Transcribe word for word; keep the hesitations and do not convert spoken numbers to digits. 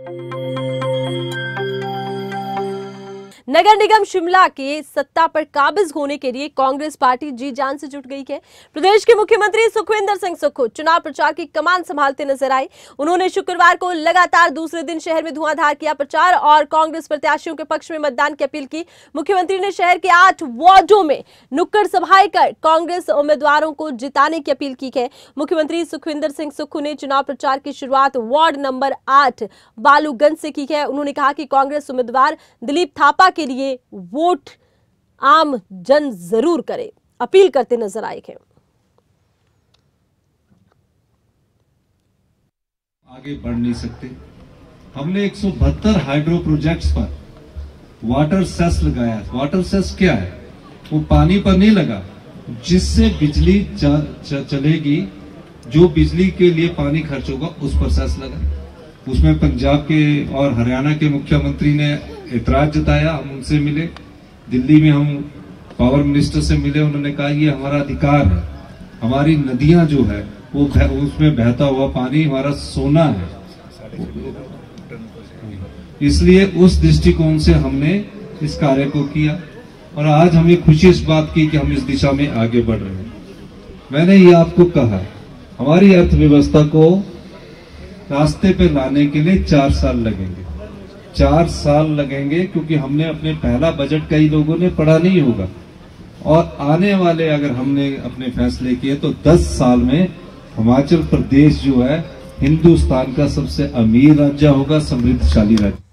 नगर निगम शिमला के सत्ता पर काबिज होने के लिए कांग्रेस पार्टी जी जान से जुट गई है। प्रदेश के मुख्यमंत्री सुखविंदर सिंह सुक्खू चुनाव प्रचार की कमान संभालते नजर आए। उन्होंने शुक्रवार को लगातार दूसरे दिन शहर में धुआंधार किया प्रचार और कांग्रेस प्रत्याशियों के पक्ष में मतदान की अपील की। मुख्यमंत्री ने शहर के आठ वार्डों में नुक्कड़ सभाएं कर कांग्रेस उम्मीदवारों को जिताने की अपील की है। मुख्यमंत्री सुखविंदर सिंह सुक्खू ने चुनाव प्रचार की शुरुआत वार्ड नंबर आठ बालूगंज से की है। उन्होंने कहा कि कांग्रेस उम्मीदवार दिलीप थापा के लिए वोट आम जन जरूर करे, अपील करते नजर आए हैं। आगे बढ़ नहीं सकते। हमने एक सौ बहत्तर हाइड्रो प्रोजेक्ट्स पर वाटर सेस लगाया। वाटर सेस क्या है? वो पानी पर नहीं लगा, जिससे बिजली च, च, चलेगी, जो बिजली के लिए पानी खर्च होगा उस पर सेस लगा। उसमें पंजाब के और हरियाणा के मुख्यमंत्री ने एतराज जताया। हम उनसे मिले, दिल्ली में हम पावर मिनिस्टर से मिले। उन्होंने कहा ये हमारा अधिकार है, हमारी नदियां जो है वो उसमें बहता हुआ पानी हमारा सोना है, इसलिए उस दृष्टिकोण से हमने इस कार्य को किया और आज हमें खुशी इस बात की कि हम इस दिशा में आगे बढ़ रहे हैं। मैंने ये आपको कहा, हमारी अर्थव्यवस्था को रास्ते पे लाने के लिए चार साल लगेंगे। चार साल लगेंगे क्योंकि हमने अपने पहला बजट कई लोगों ने पढ़ा नहीं होगा और आने वाले अगर हमने अपने फैसले किए तो दस साल में हिमाचल प्रदेश जो है हिंदुस्तान का सबसे अमीर राज्य होगा, समृद्धशाली राज्य।